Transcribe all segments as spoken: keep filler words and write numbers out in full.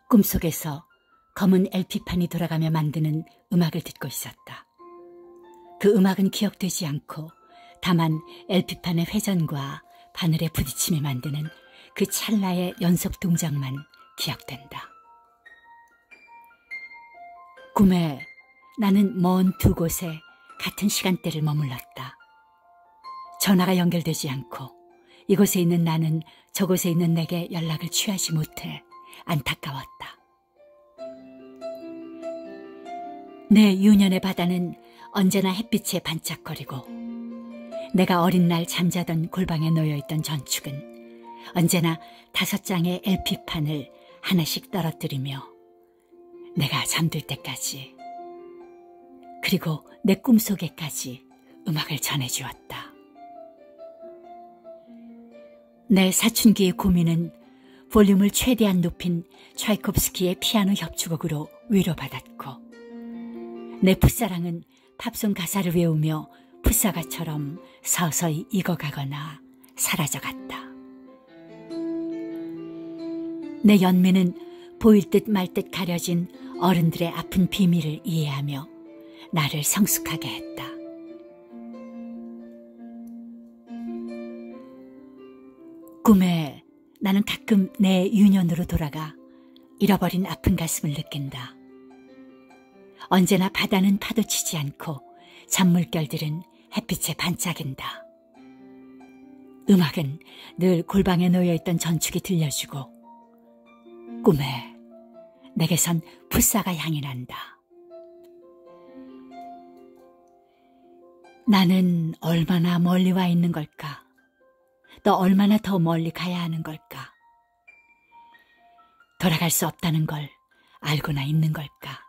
꿈속에서 검은 엘피판이 돌아가며 만드는 음악을 듣고 있었다. 그 음악은 기억되지 않고 다만 엘피판의 회전과 바늘의 부딪힘에 만드는 그 찰나의 연속 동작만 기억된다. 꿈에 나는 먼 두 곳에 같은 시간대를 머물렀다. 전화가 연결되지 않고 이곳에 있는 나는 저곳에 있는 내게 연락을 취하지 못해 안타까웠다. 내 유년의 바다는 언제나 햇빛에 반짝거리고 내가 어린 날 잠자던 골방에 놓여있던 전축은 언제나 다섯 장의 엘피판을 하나씩 떨어뜨리며 내가 잠들 때까지 그리고 내 꿈속에까지 음악을 전해주었다. 내 사춘기의 고민은 볼륨을 최대한 높인 차이콥스키의 피아노 협주곡으로 위로받았고 내 풋사랑은 팝송 가사를 외우며 풋사과처럼 서서히 익어가거나 사라져갔다. 내 연민은 보일 듯 말 듯 가려진 어른들의 아픈 비밀을 이해하며 나를 성숙하게 했다. 꿈에 나는 가끔 내 유년으로 돌아가 잃어버린 아픈 가슴을 느낀다. 언제나 바다는 파도치지 않고 잔물결들은 햇빛에 반짝인다. 음악은 늘 골방에 놓여있던 전축이 들려주고 꿈에 내게선 풋사가 향이 난다. 나는 얼마나 멀리 와 있는 걸까? 또 얼마나 더 멀리 가야 하는 걸까? 돌아갈 수 없다는 걸 알고나 있는 걸까?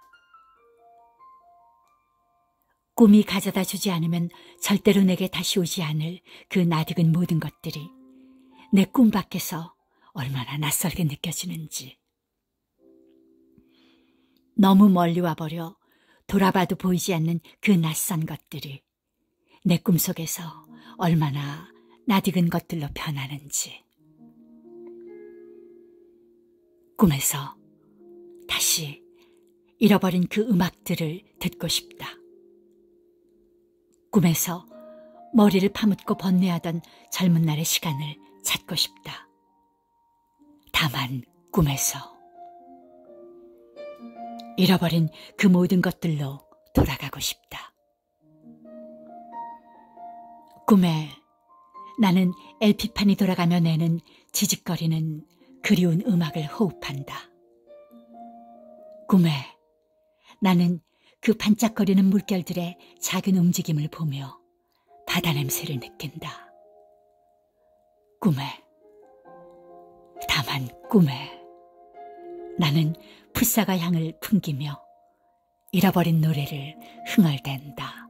꿈이 가져다 주지 않으면 절대로 내게 다시 오지 않을 그 낯익은 모든 것들이 내 꿈 밖에서 얼마나 낯설게 느껴지는지. 너무 멀리 와버려 돌아봐도 보이지 않는 그 낯선 것들이 내 꿈속에서 얼마나 낯익은 것들로 변하는지. 꿈에서 다시 잃어버린 그 음악들을 듣고 싶다. 꿈에서 머리를 파묻고 번뇌하던 젊은 날의 시간을 찾고 싶다. 다만 꿈에서 잃어버린 그 모든 것들로 돌아가고 싶다. 꿈에 나는 엘피판이 돌아가며 내는 지직거리는 그리운 음악을 호흡한다. 꿈에 나는 그 반짝거리는 물결들의 작은 움직임을 보며 바다 냄새를 느낀다. 꿈에, 다만 꿈에 나는 풋사과 향을 풍기며 잃어버린 노래를 흥얼댄다.